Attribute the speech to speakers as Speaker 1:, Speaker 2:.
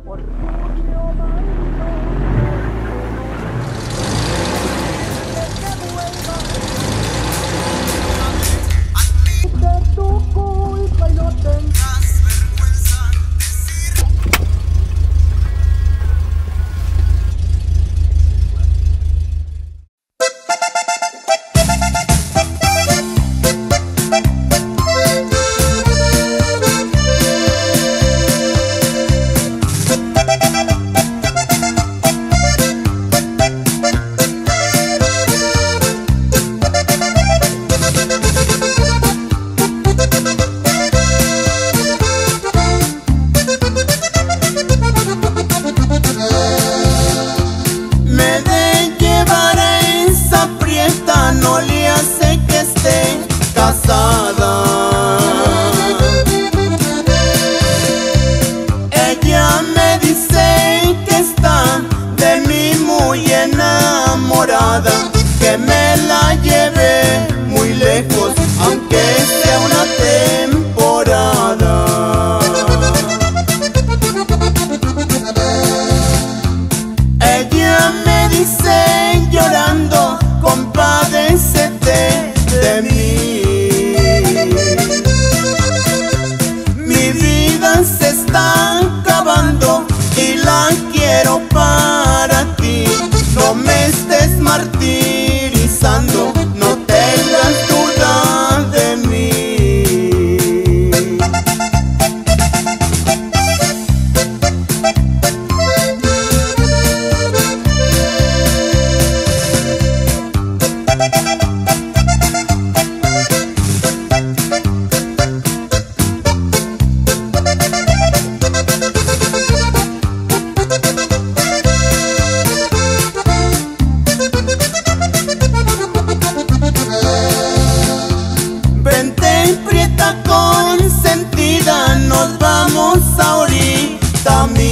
Speaker 1: Que me la lleve muy lejos, aunque sea una temporada. Ella me dice llorando, compadécete de mí. Mi vida se está acabando y la quiero para ti. No me estés martirizando, no tengas duda de mí. Vente, prieta consentida, nos vamos ahorita mismo.